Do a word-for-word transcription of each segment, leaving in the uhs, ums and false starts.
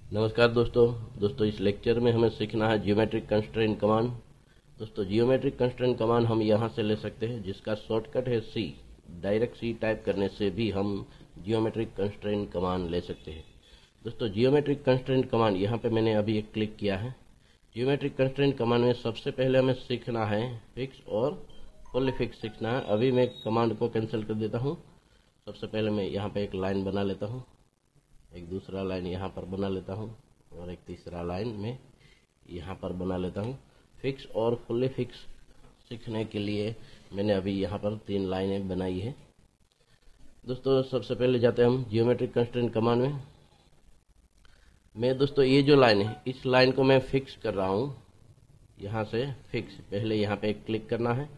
नमस्कार दोस्तों दोस्तों इस लेक्चर में हमें सीखना है जियोमेट्रिक कंस्ट्रेंट कमांड। दोस्तों जियोमेट्रिक कंस्ट्रेंट कमांड हम यहाँ से ले सकते हैं, जिसका शॉर्टकट है सी। डायरेक्ट सी टाइप करने से भी हम जियोमेट्रिक कंस्ट्रेंट कमांड ले सकते हैं। दोस्तों जियोमेट्रिक कंस्ट्रेंट कमांड यहाँ पे मैंने अभी एक क्लिक किया है। जियोमेट्रिक कंस्ट्रेंट कमांड में सबसे पहले हमें सीखना है फिक्स और फुली फिक्स सीखना है। अभी मैं कमांड को कैंसिल कर देता हूँ। सबसे पहले मैं यहाँ पे एक लाइन बना लेता हूँ, एक दूसरा लाइन यहाँ पर बना लेता हूँ और एक तीसरा लाइन में यहाँ पर बना लेता हूँ। फिक्स और फुली फिक्स सीखने के लिए मैंने अभी यहाँ पर तीन लाइनें बनाई है। दोस्तों सबसे पहले जाते हैं हम जियोमेट्रिक कंस्ट्रेंट कमांड में। मैं दोस्तों ये जो लाइन है, इस लाइन को मैं फिक्स कर रहा हूँ। यहाँ से फिक्स, पहले यहाँ पे एक क्लिक करना है,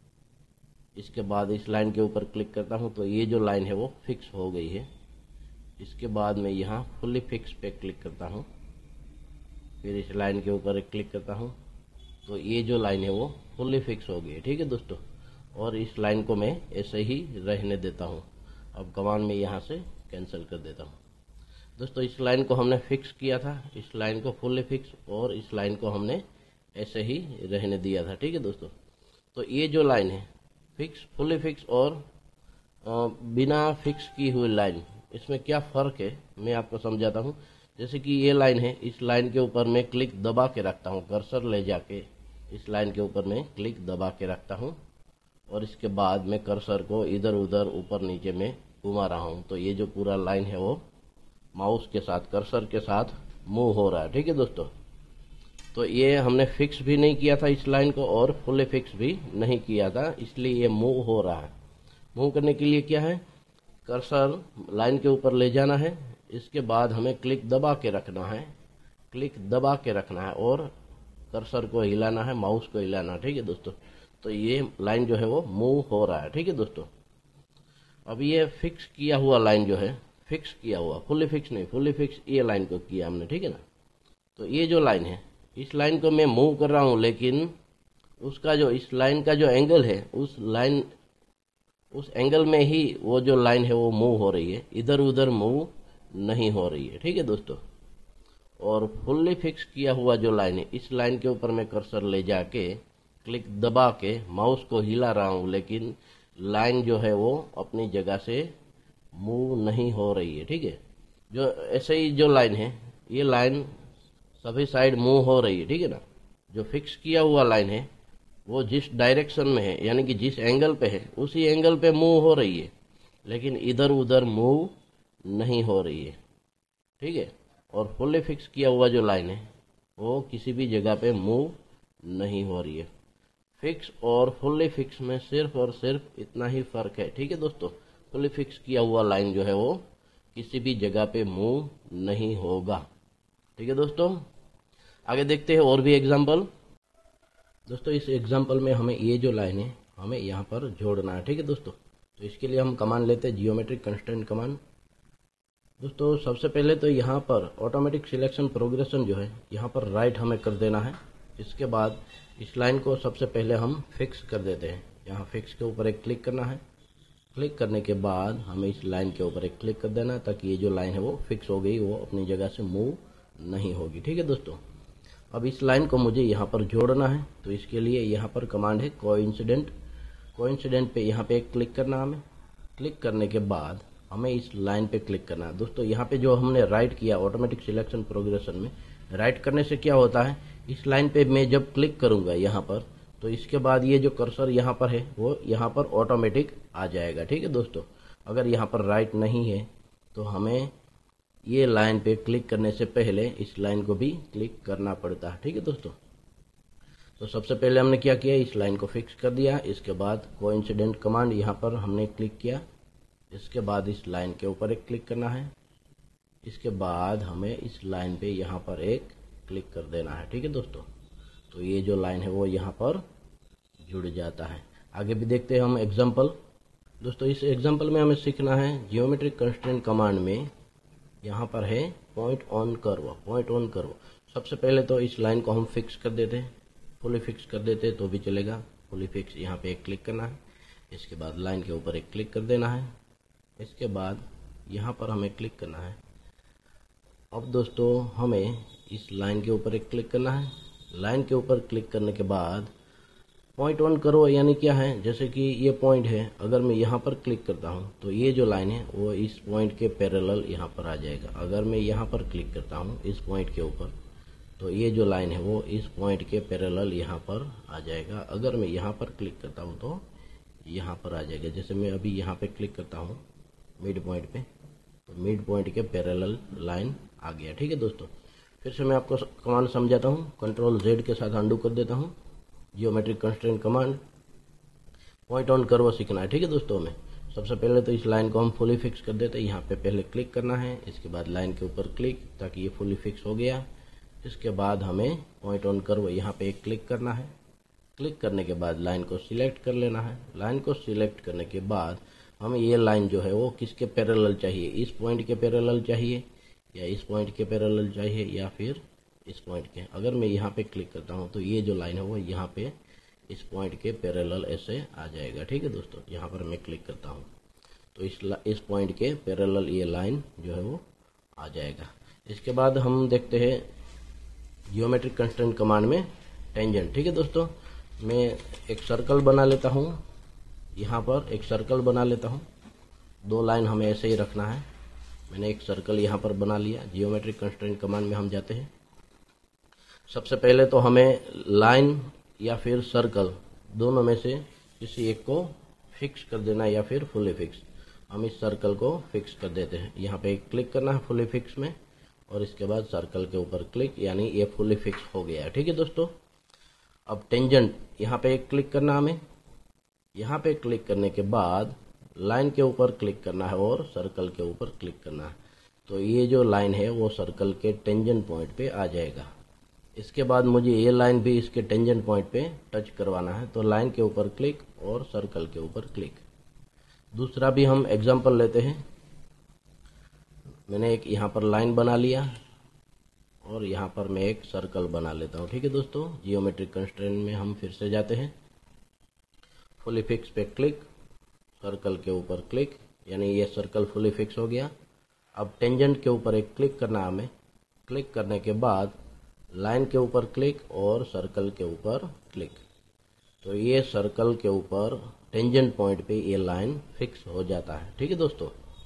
इसके बाद इस लाइन के ऊपर क्लिक करता हूँ तो ये जो लाइन है वो फिक्स हो गई है। इसके बाद मैं यहाँ फुली फिक्स पे क्लिक करता हूँ, फिर इस लाइन के ऊपर एक क्लिक करता हूँ तो ये जो लाइन है वो फुली फिक्स हो गई है। ठीक है दोस्तों, और इस लाइन को मैं ऐसे ही रहने देता हूँ। अब कमांड में यहाँ से कैंसिल कर देता हूँ। दोस्तों इस लाइन को हमने फिक्स किया था, इस लाइन को फुली फिक्स, और इस लाइन को हमने ऐसे ही रहने दिया था। ठीक है दोस्तों, तो ये जो लाइन है फिक्स, फुली फिक्स और बिना फिक्स की हुई लाइन, इसमें क्या फ़र्क है मैं आपको समझाता हूँ। जैसे कि ये लाइन है, इस लाइन के ऊपर मैं क्लिक दबा के रखता हूँ, कर्सर ले जाके इस लाइन के ऊपर मैं क्लिक दबा के रखता हूँ और इसके बाद मैं कर्सर को इधर उधर ऊपर नीचे में घुमा रहा हूँ तो ये जो पूरा लाइन है वो माउस के साथ, कर्सर के साथ मूव हो रहा है। ठीक है दोस्तों, तो ये हमने फिक्स भी नहीं किया था इस लाइन को और फुली फिक्स भी नहीं किया था, इसलिए ये मूव हो रहा है। मूव करने के लिए क्या है, कर्सर लाइन के ऊपर ले जाना है, इसके बाद हमें क्लिक दबा के रखना है, क्लिक दबा के रखना है और कर्सर को हिलाना है, माउस को हिलाना है। ठीक है दोस्तों, तो ये लाइन जो है वो मूव हो रहा है। ठीक है दोस्तों, अब ये फिक्स किया हुआ लाइन जो है, फिक्स किया हुआ, फुली फिक्स नहीं, फुली फिक्स ये लाइन को किया हमने। ठीक है ना, तो ये जो लाइन है, इस लाइन को मैं मूव कर रहा हूँ, लेकिन उसका जो, इस लाइन का जो एंगल है, उस लाइन उस एंगल में ही वो जो लाइन है वो मूव हो रही है, इधर उधर मूव नहीं हो रही है। ठीक है दोस्तों, और फुल्ली फिक्स किया हुआ जो लाइन है, इस लाइन के ऊपर मैं कर्सर ले जाके क्लिक दबा के माउस को हिला रहा हूँ, लेकिन लाइन जो है वो अपनी जगह से मूव नहीं हो रही है। ठीक है, जो ऐसे ही जो लाइन है, ये लाइन सभी साइड मूव हो रही है। ठीक है ना, जो फिक्स किया हुआ लाइन है वो जिस डायरेक्शन में है, यानी कि जिस एंगल पे है, उसी एंगल पे मूव हो रही है, लेकिन इधर उधर मूव नहीं हो रही है। ठीक है, और फुल्ली फिक्स किया हुआ जो लाइन है वो किसी भी जगह पे मूव नहीं हो रही है। फिक्स और फुल्ली फिक्स में सिर्फ और सिर्फ इतना ही फर्क है। ठीक है दोस्तों, फुल्ली फिक्स किया हुआ लाइन जो है वो किसी भी जगह पे मूव नहीं होगा। ठीक है दोस्तों, आगे देखते हैं और भी एग्जाम्पल। दोस्तों इस एग्जाम्पल में हमें ये जो लाइन है हमें यहाँ पर जोड़ना है। ठीक है दोस्तों, तो इसके लिए हम कमांड लेते हैं जियोमेट्रिक कंस्ट्रेंट कमांड। दोस्तों सबसे पहले तो यहाँ पर ऑटोमेटिक सिलेक्शन प्रोग्रेशन जो है, यहाँ पर राइट हमें कर देना है। इसके बाद इस लाइन को सबसे पहले हम फिक्स कर देते हैं। यहाँ फिक्स के ऊपर एक क्लिक करना है, क्लिक करने के बाद हमें इस लाइन के ऊपर एक क्लिक कर देना है, ताकि ये जो लाइन है वो फिक्स हो गई, वो अपनी जगह से मूव नहीं होगी। ठीक है दोस्तों, अब इस लाइन को मुझे यहाँ पर जोड़ना है, तो इसके लिए यहाँ पर कमांड है कोइंसिडेंट। कोइंसिडेंट पे यहाँ पे एक क्लिक करना है हमें। क्लिक करने के बाद हमें इस लाइन पे क्लिक करना है। दोस्तों यहाँ पे जो हमने राइट किया ऑटोमेटिक सिलेक्शन प्रोग्रेशन में, राइट करने से क्या होता है, इस लाइन पे मैं जब क्लिक करूँगा यहाँ पर, तो इसके बाद ये जो कर्सर यहाँ पर है वो यहाँ पर ऑटोमेटिक आ जाएगा। ठीक है दोस्तों, अगर यहाँ पर राइट नहीं है तो हमें ये लाइन पे क्लिक करने से पहले इस लाइन को भी क्लिक करना पड़ता है। ठीक है दोस्तों, तो सबसे पहले हमने क्या किया, इस लाइन को फिक्स कर दिया। इसके बाद कोइंसिडेंट कमांड यहाँ पर हमने क्लिक किया, इसके बाद इस लाइन के ऊपर एक क्लिक करना है, इसके बाद हमें इस लाइन पे यहाँ पर एक क्लिक कर देना है। ठीक है दोस्तों, तो ये जो लाइन है वो यहाँ पर जुड़ जाता है। आगे भी देखते हैं हम एग्जाम्पल। दोस्तों इस एग्जाम्पल में हमें सीखना है जियोमेट्रिक कंस्ट्रेंट कमांड में यहाँ पर है point on curve. Point on curve, सबसे पहले तो इस लाइन को हम फिक्स कर देते हैं, फुली फिक्स कर देते तो भी चलेगा। फुली फिक्स यहाँ पे एक क्लिक करना है, इसके बाद लाइन के ऊपर एक क्लिक कर देना है, इसके बाद यहाँ पर हमें क्लिक करना है अब दोस्तों हमें इस लाइन के ऊपर एक क्लिक करना है। लाइन के ऊपर क्लिक करने के बाद पॉइंट ऑन करो, यानी क्या है, जैसे कि ये पॉइंट है, अगर मैं यहाँ पर क्लिक करता हूँ तो ये जो लाइन है वो इस पॉइंट के पैरेलल यहाँ पर आ जाएगा। अगर मैं यहाँ पर क्लिक करता हूँ इस पॉइंट के ऊपर तो ये जो लाइन है वो इस पॉइंट के पैरेलल यहाँ पर आ जाएगा। अगर मैं यहाँ पर क्लिक करता हूँ तो यहाँ पर आ जाएगा। जैसे मैं अभी यहाँ पे क्लिक करता हूँ मिड पॉइंट पे, तो मिड पॉइंट के पैरेलल लाइन आ गया। ठीक है दोस्तों, फिर से मैं आपको कमांड समझाता हूँ। कंट्रोल जेड के साथ अंडू कर देता हूँ। Geometric constraint command, point on curve सीखना है। ठीक है दोस्तों, में सबसे पहले तो इस लाइन को हम फुली फिक्स कर देते हैं। यहाँ पे पहले क्लिक करना है, इसके बाद लाइन के ऊपर क्लिक, ताकि ये फुली फिक्स हो गया। इसके बाद हमें पॉइंट ऑन कर्व यहाँ पे एक क्लिक करना है। क्लिक करने के बाद लाइन को सिलेक्ट कर लेना है। लाइन को सिलेक्ट करने के बाद हमें ये लाइन जो है वो किसके पैरेलल चाहिए, इस पॉइंट के पैरेलल चाहिए या इस पॉइंट के पैरेलल चाहिए या फिर इस पॉइंट के। अगर मैं यहाँ पे क्लिक करता हूँ तो ये जो लाइन है वो यहाँ पे इस पॉइंट के पैरेलल ऐसे आ जाएगा। ठीक है दोस्तों, यहाँ पर मैं क्लिक करता हूँ तो इस इस पॉइंट के पैरेलल ये लाइन जो है वो आ जाएगा। इसके बाद हम देखते हैं जियोमेट्रिक कंस्ट्रेंट कमांड में टेंजेंट। ठीक है दोस्तों, मैं एक सर्कल बना लेता हूँ। यहाँ पर एक सर्कल बना लेता हूँ। दो लाइन हमें ऐसे ही रखना है। मैंने एक सर्कल यहाँ पर बना लिया। जियोमेट्रिक कंस्ट्रेंट कमांड में हम जाते हैं। सबसे पहले तो हमें लाइन या फिर सर्कल दोनों में से किसी एक को फिक्स कर देना या फिर फुली फिक्स। हम इस सर्कल को फिक्स कर देते हैं। यहाँ पे क्लिक करना है फुली फिक्स में और इसके बाद सर्कल के ऊपर क्लिक, यानी ये फुली फिक्स हो गया है। ठीक है दोस्तों, अब टेंजेंट यहाँ पे क्लिक करना हमें। यहाँ पे क्लिक करने के बाद लाइन के ऊपर क्लिक करना है और सर्कल के ऊपर क्लिक करना है, तो ये जो लाइन है वो सर्कल के टेंजेंट पॉइंट पे आ जाएगा। इसके बाद मुझे ये लाइन भी इसके टेंजेंट पॉइंट पे टच करवाना है, तो लाइन के ऊपर क्लिक और सर्कल के ऊपर क्लिक। दूसरा भी हम एग्जांपल लेते हैं। मैंने एक यहाँ पर लाइन बना लिया और यहाँ पर मैं एक सर्कल बना लेता हूँ। ठीक है दोस्तों, जियोमेट्रिक कंस्ट्रेंट में हम फिर से जाते हैं। फुली फिक्स पे क्लिक, सर्कल के ऊपर क्लिक, यानी ये सर्कल फुली फिक्स हो गया। अब टेंजेंट के ऊपर एक क्लिक करना हमें। क्लिक करने के बाद लाइन के ऊपर क्लिक और सर्कल के ऊपर क्लिक, तो ये सर्कल के ऊपर टेंजेंट पॉइंट पे ये लाइन फिक्स हो जाता है। ठीक है दोस्तों,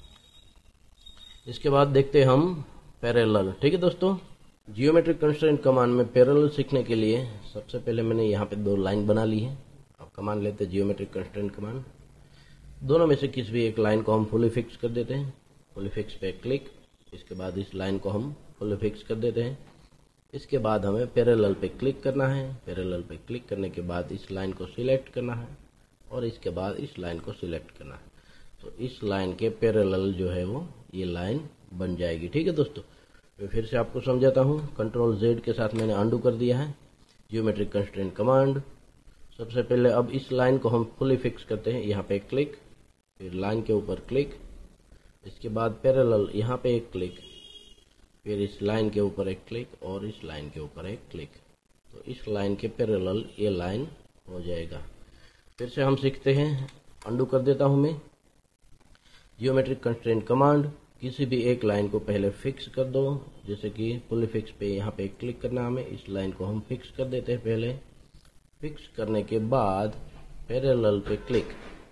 इसके बाद देखते हैं हम पैरेलल। ठीक है दोस्तों, जियोमेट्रिक कंस्ट्रेंट कमांड में पैरेलल सीखने के लिए सबसे पहले मैंने यहाँ पे दो लाइन बना ली है। अब कमांड लेते हैं जियोमेट्रिक कंस्ट्रेंट कमांड। दोनों में से किसी भी एक लाइन को हम फुली फिक्स कर देते हैं। फुली फिक्स पे क्लिक, इसके बाद इस लाइन को हम फुली फिक्स कर देते हैं। इसके बाद हमें पैरेलल पे क्लिक करना है। पैरेलल पे क्लिक करने के बाद इस लाइन को सिलेक्ट करना है और इसके बाद इस लाइन को सिलेक्ट करना है, तो इस लाइन के पैरेलल जो है वो ये लाइन बन जाएगी। ठीक है दोस्तों, मैं फिर से आपको समझाता हूँ। कंट्रोल जेड के साथ मैंने अंडू कर दिया है जियोमेट्रिक कंस्ट्रेंट कमांड। सबसे पहले अब इस लाइन को हम फुली फिक्स करते हैं। यहाँ पे क्लिक, फिर लाइन के ऊपर क्लिक, इसके बाद पैरेलल यहाँ पे एक क्लिक, फिर इस लाइन के ऊपर एक क्लिक और इस लाइन के ऊपर एक क्लिक, तो इस लाइन के पैरेलल ये लाइन हो जाएगा। फिर से हम सीखते हैं। अंडू कर देता हूँ मैं। जियोमेट्रिक कंस्ट्रेंट कमांड, किसी भी एक लाइन को पहले फिक्स कर दो, जैसे कि फुली फिक्स पे यहाँ पे क्लिक करना हमें। इस लाइन को हम फिक्स कर देते हैं पहले। फिक्स करने के बाद पैरेलल पे क्लिक।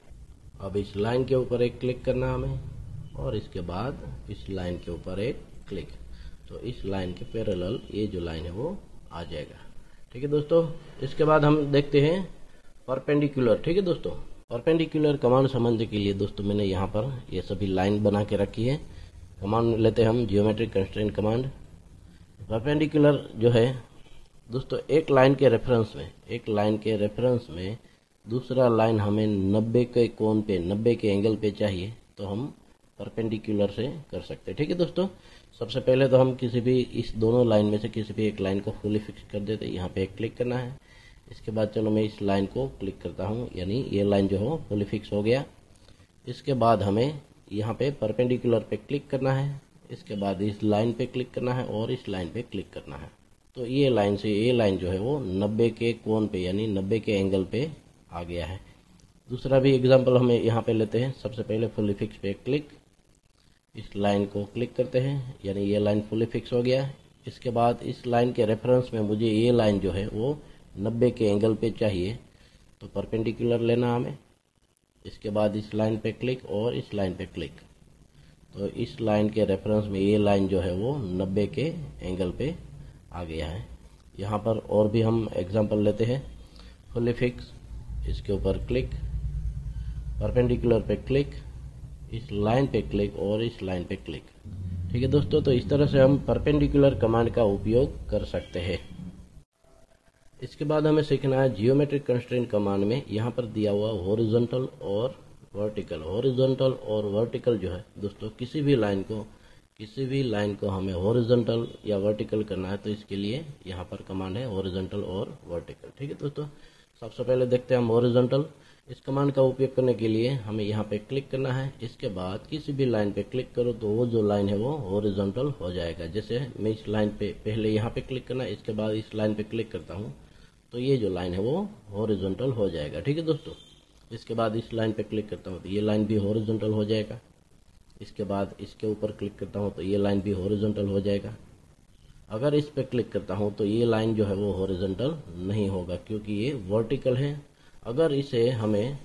अब इस लाइन के ऊपर एक क्लिक करना हमें और इसके बाद इस लाइन के ऊपर एक क्लिक, तो इस लाइन के पैरेलल ये जो लाइन है वो आ जाएगा। ठीक है दोस्तों, इसके बाद हम देखते हैं परपेंडिकुलर। ठीक है दोस्तों, परपेंडिकुलर कमांड समझने के लिए दोस्तों मैंने यहाँ पर ये सभी लाइन बना के रखी है। कमांड लेते हैं हम जियोमेट्रिक कंस्ट्रेंट कमांड। परपेंडिकुलर जो है दोस्तों, एक लाइन के रेफरेंस में एक लाइन के रेफरेंस में दूसरा लाइन हमें नब्बे के कोण पे नब्बे के एंगल पे चाहिए, तो हम परपेंडिकुलर से कर सकते हैं। ठीक है दोस्तों, सबसे पहले तो हम किसी भी इस दोनों लाइन में से किसी भी एक लाइन को फुली फिक्स कर देते हैं। यहाँ पे क्लिक करना है। इसके बाद चलो मैं इस लाइन को क्लिक करता हूँ, यानी ये लाइन जो है फुली फिक्स हो गया। इसके बाद हमें यहाँ पे परपेंडिकुलर पे क्लिक करना है। इसके बाद इस लाइन पे क्लिक करना है और इस लाइन पे क्लिक करना है, तो ये लाइन से ये लाइन जो है वो नब्बे के कोण पे यानी नब्बे के एंगल पे आ गया है। दूसरा भी एग्जांपल हमें यहाँ पे लेते हैं। सबसे पहले फुली फिक्स पे क्लिक, इस लाइन को क्लिक करते हैं, यानी ये लाइन फुली फिक्स हो गया है। इसके बाद इस लाइन के रेफरेंस में मुझे ये लाइन जो है वो नब्बे के एंगल पे चाहिए, तो परपेंडिकुलर लेना हमें। इसके बाद इस लाइन पे क्लिक और इस लाइन पे क्लिक, तो इस लाइन के रेफरेंस में ये लाइन जो है वो नब्बे के एंगल पे आ गया है। यहाँ पर और भी हम एग्जांपल लेते हैं। फुली फिक्स, इसके ऊपर क्लिक, परपेंडिकुलर पे क्लिक, इस लाइन पे क्लिक और इस लाइन पे क्लिक। ठीक है दोस्तों, तो इस तरह से हम परपेंडिकुलर कमांड का उपयोग कर सकते हैं। इसके बाद हमें सीखना है जियोमेट्रिक कंस्ट्रेंट कमांड में यहाँ पर दिया हुआ हॉरिजॉन्टल और वर्टिकल। हॉरिजॉन्टल और वर्टिकल जो है दोस्तों, किसी भी लाइन को किसी भी लाइन को हमें हॉरिजॉन्टल या वर्टिकल करना है, तो इसके लिए यहाँ पर कमांड है हॉरिजॉन्टल और वर्टिकल। ठीक है दोस्तों, सबसे पहले देखते हैं हम हॉरिजॉन्टल। इस कमांड का उपयोग करने के लिए हमें यहाँ पे क्लिक करना है। इसके बाद किसी भी लाइन पे क्लिक करो तो वो जो लाइन है वो हॉरिजॉन्टल हो जाएगा। जैसे मैं इस लाइन पे पहले यहाँ पे क्लिक करना है, इसके बाद इस लाइन पे क्लिक करता हूँ तो ये जो लाइन है वो हॉरिजॉन्टल हो जाएगा। ठीक है दोस्तों, इसके बाद इस लाइन पे क्लिक करता हूँ तो ये लाइन भी हॉरिजॉन्टल हो जाएगा। इसके बाद इसके ऊपर क्लिक करता हूँ तो ये लाइन भी हॉरिजॉन्टल हो जाएगा। अगर इस पे क्लिक करता हूँ तो ये लाइन जो है वो हॉरिजॉन्टल नहीं होगा, क्योंकि ये वर्टिकल है। अगर इसे हमें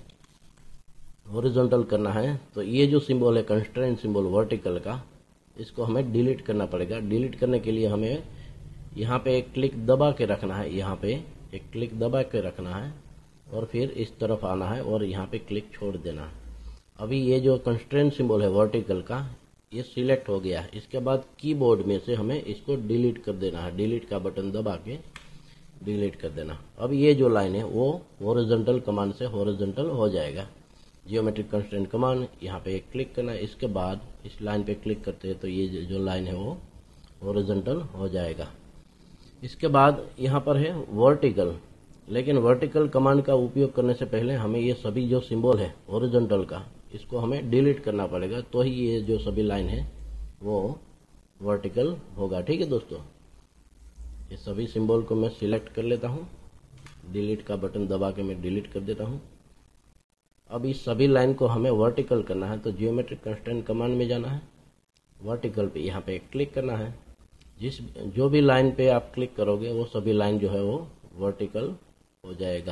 हॉरिजॉन्टल करना है तो ये जो सिंबल है कंस्ट्रेंट सिंबल वर्टिकल का, इसको हमें डिलीट करना पड़ेगा। डिलीट करने के लिए हमें यहाँ पे एक क्लिक दबा के रखना है, यहाँ पे एक क्लिक दबा के रखना है और फिर इस तरफ आना है और यहाँ पे क्लिक छोड़ देना है। अभी ये जो कंस्ट्रेंट सिंबल है वर्टिकल का, ये सिलेक्ट हो गया है। इसके बाद कीबोर्ड में से हमें इसको डिलीट कर देना है। डिलीट का बटन दबा के डिलीट कर देना। अब ये जो लाइन है वो हॉरिजॉन्टल कमांड से हॉरिजॉन्टल हो जाएगा। जियोमेट्रिक कंस्ट्रेंट कमांड, यहाँ पे क्लिक करना है। इसके बाद इस लाइन पे क्लिक करते हैं तो ये जो लाइन है वो हॉरिजॉन्टल हो जाएगा। इसके बाद यहाँ पर है वर्टिकल, लेकिन वर्टिकल कमांड का उपयोग करने से पहले हमें ये सभी जो सिंबल है हॉरिजॉन्टल का, इसको हमें डिलीट करना पड़ेगा, तो ही ये जो सभी लाइन है वो वर्टिकल होगा। ठीक है दोस्तों, ये सभी सिंबल को मैं सिलेक्ट कर लेता हूँ। डिलीट का बटन दबा के मैं डिलीट कर देता हूँ। अब इस सभी लाइन को हमें वर्टिकल करना है, तो जियोमेट्रिक कंस्ट्रेंट कमांड में जाना है। वर्टिकल पे यहाँ पे क्लिक करना है। जिस जो भी लाइन पे आप क्लिक करोगे वो सभी लाइन जो है वो वर्टिकल हो जाएगा।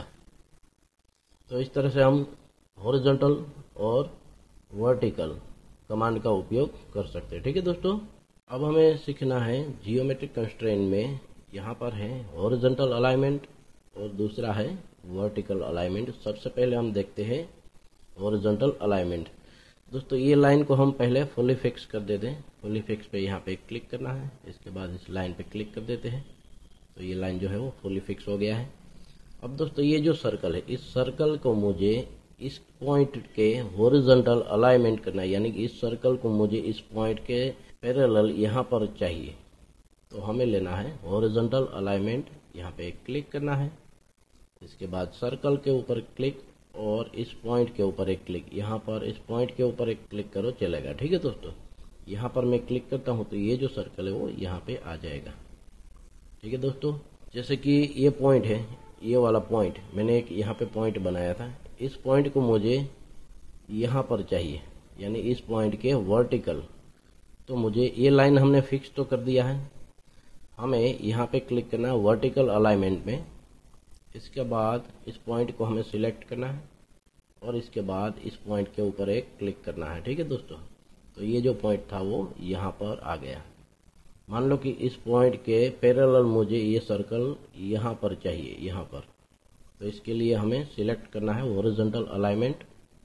तो इस तरह से हम हॉरिजॉन्टल और वर्टिकल कमांड का उपयोग कर सकते हैं। ठीक है दोस्तों, अब हमें सीखना है जियोमेट्रिक कंस्ट्रेंट में, यहाँ पर है हॉरिजॉन्टल अलाइनमेंट और दूसरा है वर्टिकल अलाइनमेंट। सबसे पहले हम देखते हैं हॉरिजॉन्टल अलाइनमेंट। दोस्तों ये लाइन को हम पहले फुली फिक्स कर देते हैं। फुली फिक्स पे यहाँ पे क्लिक करना है। इसके बाद इस लाइन पे क्लिक कर देते हैं तो ये लाइन जो है वो फुली फिक्स हो गया है। अब दोस्तों ये जो सर्कल है, इस सर्कल को मुझे इस पॉइंट के हॉरिजॉन्टल अलाइनमेंट करना है, यानी कि इस सर्कल को मुझे इस पॉइंट के पैरेलल यहाँ पर चाहिए। तो हमें लेना है हॉरिजॉन्टल अलाइनमेंट। यहाँ पे क्लिक करना है। इसके बाद सर्कल के ऊपर क्लिक और इस पॉइंट के ऊपर एक क्लिक। यहाँ पर इस पॉइंट के ऊपर एक क्लिक करो, चलेगा। ठीक है दोस्तों, यहाँ पर मैं क्लिक करता हूँ तो ये जो सर्कल है वो यहाँ पे आ जाएगा। ठीक है दोस्तों, जैसे कि ये पॉइंट है, ये वाला पॉइंट मैंने एक यहाँ पे पॉइंट बनाया था। इस पॉइंट को मुझे यहाँ पर चाहिए, यानी इस पॉइंट के वर्टिकल। तो मुझे ये लाइन हमने फिक्स तो कर दिया है, हमें यहाँ पे क्लिक करना है वर्टिकल अलाइनमेंट में। इसके बाद इस पॉइंट को हमें सिलेक्ट करना है और इसके बाद इस पॉइंट के ऊपर एक क्लिक करना है। ठीक है दोस्तों, तो ये जो पॉइंट था वो यहाँ पर आ गया। मान लो कि इस पॉइंट के पैरेलल मुझे ये सर्कल यहाँ पर चाहिए, यहाँ पर। तो इसके लिए हमें सिलेक्ट करना है हॉरिजॉन्टल अलाइनमेंट।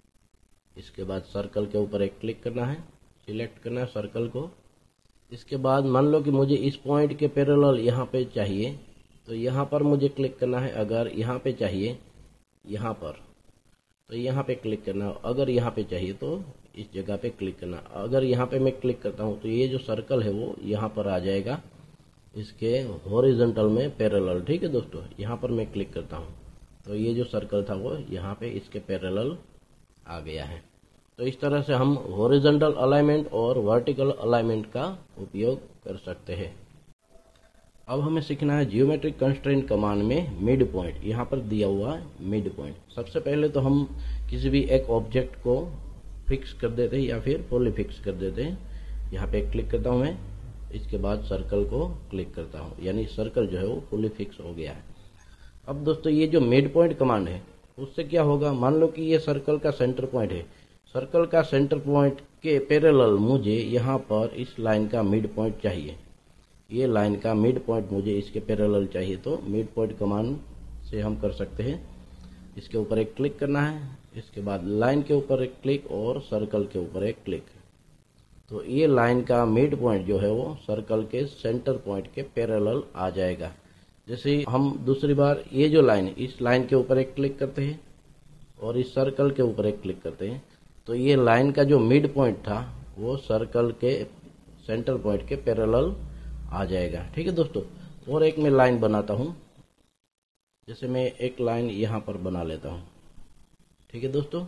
इसके बाद सर्कल के ऊपर एक क्लिक करना है, सिलेक्ट करना है सर्कल को। इसके बाद मान लो कि मुझे इस पॉइंट के पैरेलल यहाँ पे चाहिए, तो यहाँ पर मुझे क्लिक करना है। अगर यहाँ पे चाहिए यहाँ पर, तो यहाँ पे क्लिक करना। अगर यहाँ पे चाहिए तो इस जगह पे क्लिक करना। अगर यहाँ पे मैं क्लिक करता हूँ तो ये जो सर्कल है वो यहाँ पर आ जाएगा, इसके हॉरिजॉन्टल में पैरेलल। ठीक है दोस्तों, यहाँ पर मैं क्लिक करता हूँ तो ये जो सर्कल था वो यहाँ पे इसके पैरेलल आ गया है। तो इस तरह से हम हॉरिजॉन्टल अलाइनमेंट और वर्टिकल अलाइनमेंट का उपयोग कर सकते हैं। अब हमें सीखना है जियोमेट्रिक कंस्ट्रेंट कमांड में मिड पॉइंट। यहाँ पर दिया हुआ है मिड पॉइंट। सबसे पहले तो हम किसी भी एक ऑब्जेक्ट को फिक्स कर देते हैं या फिर फुली फिक्स कर देते हैं। यहाँ पे क्लिक करता हूँ मैं, इसके बाद सर्कल को क्लिक करता हूँ, यानी सर्कल जो है वो फुली फिक्स हो गया है। अब दोस्तों ये जो मिड पॉइंट कमांड है उससे क्या होगा, मान लो कि ये सर्कल का सेंटर पॉइंट है, सर्कल का सेंटर पॉइंट के पैरेलल मुझे यहाँ पर इस लाइन का मिड पॉइंट चाहिए, ये लाइन का मिड पॉइंट मुझे इसके पैरेलल चाहिए। तो मिड पॉइंट कमांड से हम कर सकते हैं, इसके ऊपर एक क्लिक करना है, इसके बाद लाइन के ऊपर एक क्लिक और सर्कल के ऊपर एक क्लिक। तो ये लाइन का मिड पॉइंट जो है वो सर्कल के सेंटर पॉइंट के पैरेलल आ जाएगा। जैसे हम दूसरी बार ये जो लाइन है इस लाइन के ऊपर एक क्लिक करते हैं और इस सर्कल के ऊपर एक क्लिक करते हैं, तो ये लाइन का जो मिड पॉइंट था वो सर्कल के सेंटर पॉइंट के पैरेलल आ जाएगा। ठीक है दोस्तों, और एक मैं लाइन बनाता हूँ, जैसे मैं एक लाइन यहाँ पर बना लेता हूँ। ठीक है दोस्तों,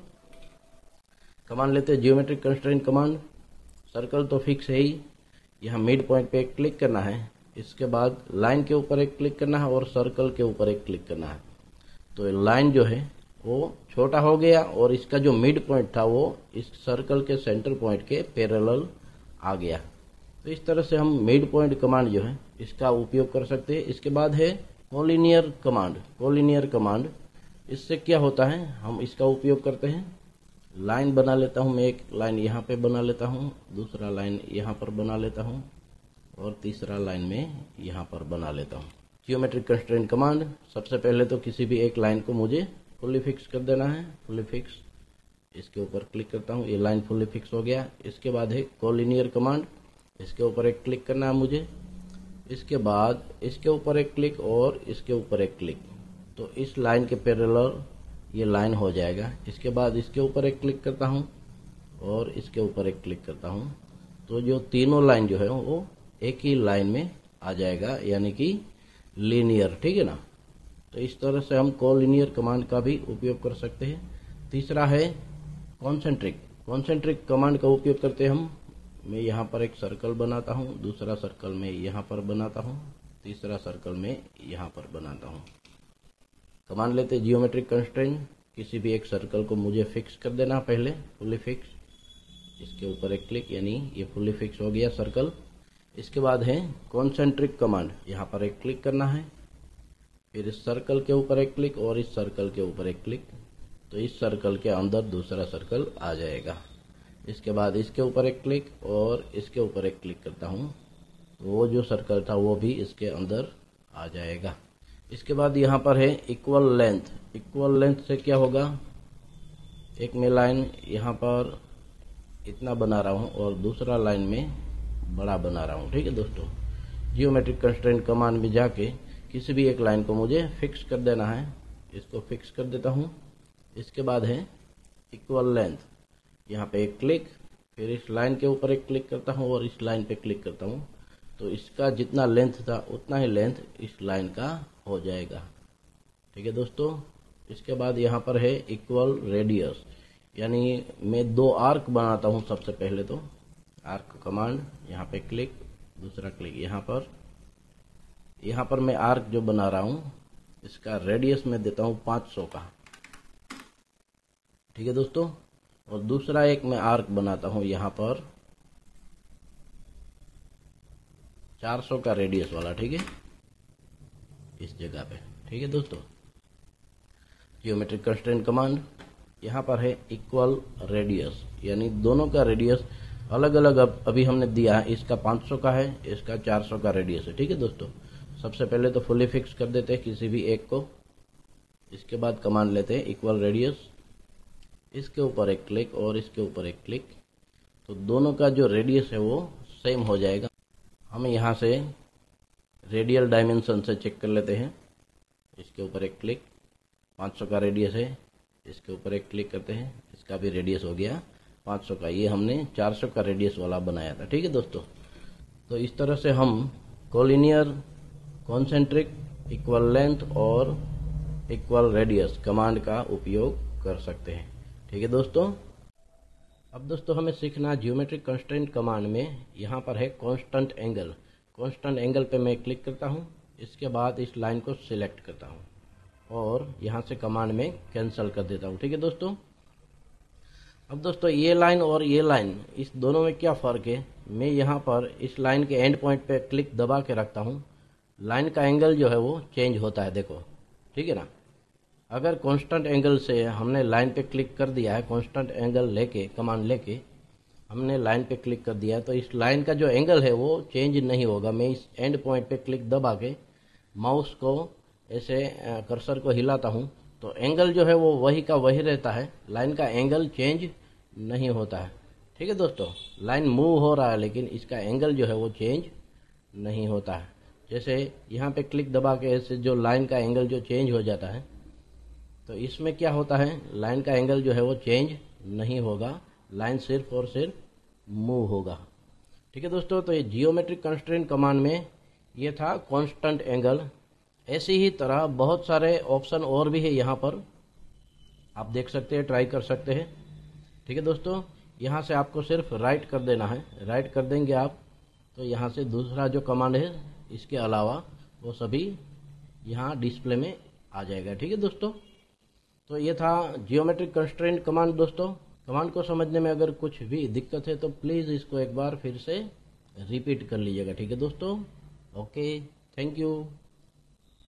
कमांड लेते हैं जियोमेट्रिक कंस्ट्रेंट कमांड। सर्कल तो फिक्स है ही, यहाँ मिड पॉइंट पे एक क्लिक करना है, इसके बाद लाइन के ऊपर एक क्लिक करना है और सर्कल के ऊपर एक क्लिक करना है। तो लाइन जो है वो छोटा हो गया और इसका जो मिड पॉइंट था वो इस सर्कल के सेंटर पॉइंट के पैरेलल आ गया। तो इस तरह से हम मिड पॉइंट कमांड जो है इसका उपयोग कर सकते हैं। इसके बाद है कोलिनियर कमांड। कोलिनियर कमांड, इससे क्या होता है, हम इसका उपयोग करते हैं, लाइन बना लेता हूं मैं, एक लाइन यहाँ पे बना लेता हूं, दूसरा लाइन यहाँ पर बना लेता हूं और तीसरा लाइन में यहाँ पर बना लेता हूँ। जियोमेट्रिक कंस्ट्रेंट कमांड, सबसे पहले तो किसी भी एक लाइन को मुझे फुली फिक्स कर देना है, फुली फिक्स, इसके ऊपर क्लिक करता हूँ, ये लाइन फुली फिक्स हो गया। इसके बाद है कोलिनियर कमांड, इसके ऊपर एक क्लिक करना है मुझे, इसके बाद इसके ऊपर एक क्लिक और इसके ऊपर एक क्लिक, तो इस लाइन के पैरेलल ये लाइन हो जाएगा। इसके बाद इसके ऊपर एक क्लिक करता हूँ और इसके ऊपर एक क्लिक करता हूँ, तो जो तीनों लाइन जो है वो एक ही लाइन में आ जाएगा, यानी कि लीनियर। ठीक है ना, तो इस तरह से हम कोलिनियर कमांड का भी उपयोग कर सकते हैं। तीसरा है कॉन्सेंट्रिक। कॉन्सेंट्रिक कमांड का उपयोग करते हैं हम, मैं यहाँ पर एक सर्कल बनाता हूँ, दूसरा सर्कल में यहाँ पर बनाता हूँ, तीसरा सर्कल में यहाँ पर बनाता हूँ। कमांड लेते जियोमेट्रिक कंस्ट्रेंट, किसी भी एक सर्कल को मुझे फिक्स कर देना पहले, फुली फिक्स, इसके ऊपर एक क्लिक, यानी ये फुली फिक्स हो गया सर्कल। इसके बाद है कॉन्सेंट्रिक कमांड, यहाँ पर एक क्लिक करना है, फिर इस सर्कल के ऊपर एक क्लिक और इस सर्कल के ऊपर एक क्लिक, तो इस सर्कल के अंदर दूसरा सर्कल आ जाएगा। इसके बाद इसके ऊपर एक क्लिक और इसके ऊपर एक क्लिक करता हूँ, तो वो जो सर्कल था वो भी इसके अंदर आ जाएगा। इसके बाद यहाँ पर है इक्वल लेंथ। इक्वल लेंथ से क्या होगा, एक मैं लाइन यहाँ पर इतना बना रहा हूँ और दूसरा लाइन में बड़ा बना रहा हूँ। ठीक है दोस्तों, जियोमेट्रिक कंस्ट्रेंट कमांड में जाके किसी भी एक लाइन को मुझे फिक्स कर देना है, इसको फिक्स कर देता हूँ। इसके बाद है इक्वल लेंथ, यहाँ पे एक क्लिक, फिर इस लाइन के ऊपर एक क्लिक करता हूँ और इस लाइन पे क्लिक करता हूँ, तो इसका जितना लेंथ था उतना ही लेंथ इस लाइन का हो जाएगा। ठीक है दोस्तों, इसके बाद यहाँ पर है इक्वल रेडियस, यानी मैं दो आर्क बनाता हूँ। सबसे पहले तो आर्क कमांड, यहाँ पे क्लिक, दूसरा क्लिक यहाँ पर, यहाँ पर मैं आर्क जो बना रहा हूँ इसका रेडियस में देता हूँ पाँच सौ का। ठीक है दोस्तों, और दूसरा एक मैं आर्क बनाता हूँ यहाँ पर चार सौ का रेडियस वाला। ठीक है, इस जगह पे। ठीक है दोस्तों, जियोमेट्रिक कंस्ट्रेंट कमांड, यहाँ पर है इक्वल रेडियस, यानी दोनों का रेडियस अलग अलग अब अभी हमने दिया है, इसका पाँच सौ का है, इसका चार सौ का रेडियस है। ठीक है दोस्तों, सबसे पहले तो फुली फिक्स कर देते हैं किसी भी एक को, इसके बाद कमांड लेते हैं इक्वल रेडियस, इसके ऊपर एक क्लिक और इसके ऊपर एक क्लिक, तो दोनों का जो रेडियस है वो सेम हो जाएगा। हम यहाँ से रेडियल डायमेंशन से चेक कर लेते हैं, इसके ऊपर एक क्लिक, पाँच सौ का रेडियस है, इसके ऊपर एक क्लिक करते हैं, इसका भी रेडियस हो गया पाँच सौ का, ये हमने चार सौ का रेडियस वाला बनाया था। ठीक है दोस्तों, तो इस तरह से हम कोलिनियर, कॉन्सेंट्रिक, इक्वल लेंथ और इक्वल रेडियस कमांड का उपयोग कर सकते हैं। ठीक है दोस्तों, अब दोस्तों हमें सीखना जियोमेट्रिक कंस्ट्रेंट कमांड में, यहाँ पर है कांस्टेंट एंगल। कांस्टेंट एंगल पे मैं क्लिक करता हूँ, इसके बाद इस लाइन को सिलेक्ट करता हूँ और यहाँ से कमांड में कैंसिल कर देता हूँ। ठीक है दोस्तों, अब दोस्तों ये लाइन और ये लाइन, इस दोनों में क्या फ़र्क है, मैं यहाँ पर इस लाइन के एंड पॉइंट पे क्लिक दबा के रखता हूँ, लाइन का एंगल जो है वो चेंज होता है, देखो, ठीक है ना। अगर कांस्टेंट एंगल से हमने लाइन पे क्लिक कर दिया है, कांस्टेंट एंगल लेके कमांड लेके हमने लाइन पे क्लिक कर दिया है, तो इस लाइन का जो एंगल है वो चेंज नहीं होगा। मैं इस एंड पॉइंट पे क्लिक दबा के माउस को ऐसे कर्सर को हिलाता हूँ तो एंगल जो है वो वही का वही रहता है, लाइन का एंगल चेंज नहीं होता है। ठीक है दोस्तों, लाइन मूव हो रहा है लेकिन इसका एंगल जो है वो चेंज नहीं होता है। जैसे यहाँ पे क्लिक दबा के ऐसे जो लाइन का एंगल जो चेंज हो जाता है, तो इसमें क्या होता है, लाइन का एंगल जो है वो चेंज नहीं होगा, लाइन सिर्फ और सिर्फ मूव होगा। ठीक है दोस्तों, तो ये जियोमेट्रिक कंस्ट्रेंट कमांड में ये था कांस्टेंट एंगल। ऐसी ही तरह बहुत सारे ऑप्शन और भी है यहाँ पर, आप देख सकते हैं, ट्राई कर सकते हैं। ठीक है दोस्तों, यहाँ से आपको सिर्फ राइट कर देना है, राइट कर देंगे आप तो यहाँ से दूसरा जो कमांड है इसके अलावा वो सभी यहाँ डिस्प्ले में आ जाएगा। ठीक है दोस्तों, तो ये था जियोमेट्रिक कंस्ट्रेंट कमांड। दोस्तों, कमांड को समझने में अगर कुछ भी दिक्कत है तो प्लीज़ इसको एक बार फिर से रिपीट कर लीजिएगा। ठीक है दोस्तों, ओके, थैंक यू।